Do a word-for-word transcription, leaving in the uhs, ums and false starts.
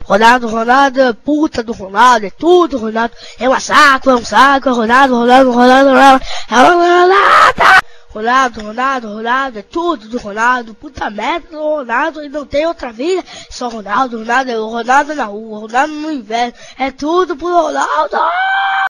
Ronaldo, Ronaldo, é puta do Ronaldo, é tudo Ronaldo. É um saco, é um saco, é Ronaldo, Ronaldo, Ronaldo, Ronaldo. É Ronaldo. Ronaldo, Ronaldo, Ronaldo, é tudo do Ronaldo, puta merda do Ronaldo, e não tem outra vida, só Ronaldo, Ronaldo, é o Ronaldo na rua, Ronaldo no inverno, é tudo pro Ronaldo.